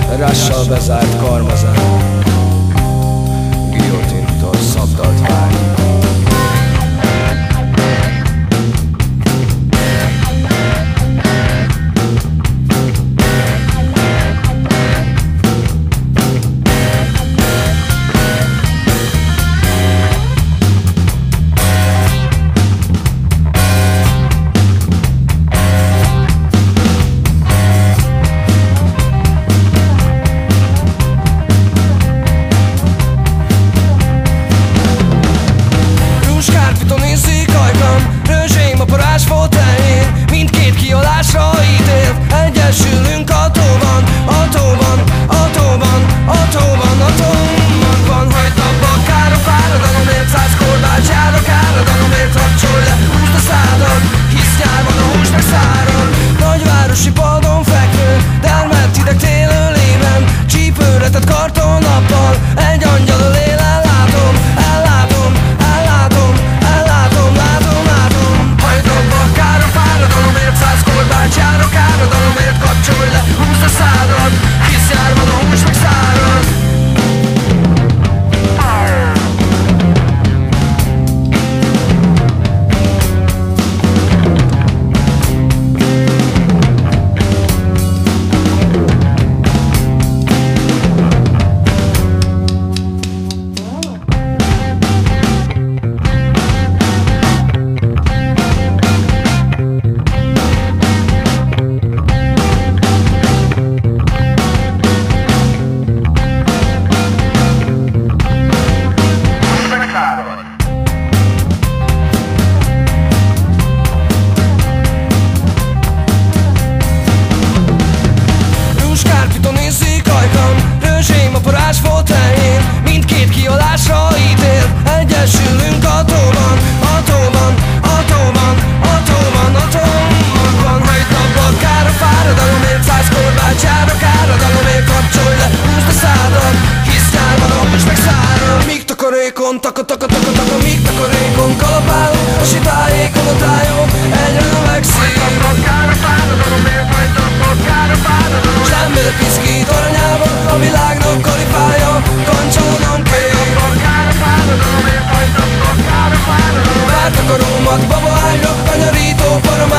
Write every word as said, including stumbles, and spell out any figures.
rással bezárt karmazán, guillotintól szabdalt vár. Mindkét kialásra ítélt, egyesülünk a tóban, a tóban, a tóban, a tóban, a tóban. Hagyd abba a kára fáradalomért, száz korbács járok áradalomért, kapcsolj le, húzd a szádat, hisz nyárban a hús megszárad. Nagyvárosi padon fekvő, termett hideg télő lében, csípőre tett kartonnappal, egy angyal él, ellátom, ellátom, ellátom, ellátom, látom, látom. Hagyd abba a kára fáradalomért, száz korbács járok áradalomért, kapcsolj le, húzd a szádat, hisz járban a hús megszárad. Mindkét kialásra ítélt, egyesülünk a tóban, a tóban, a tóban, a tóban, a tóban. Hagyd abba a kára fáradalomért, száz korbács járok áradalomért, kapcsolj le, húzd a szádat, hisz nyárban a hús megszárad. Míg takarékon, taka, taka, taka, taka, míg takarékon kalapálunk, a sitájékon a tájon egyre növekszik. Hagyd abba a kára fáradalomért, hagyd abba a kára fáradalomért, s nem bér piszkít aranyában, a világnak kalifája, kancsolnom kér. Várt a karomat babaágyra, kanyarító paramát.